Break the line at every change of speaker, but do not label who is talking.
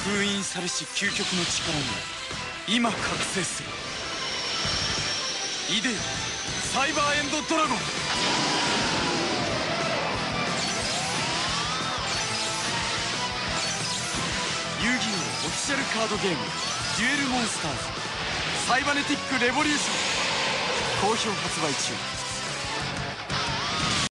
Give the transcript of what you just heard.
封印されし究極の力が今覚醒する。イデオサイバーエンドドラゴン。遊戯王オフィシャルカードゲームデュエルモンスターズサイバネティックレボリューション好評発売中。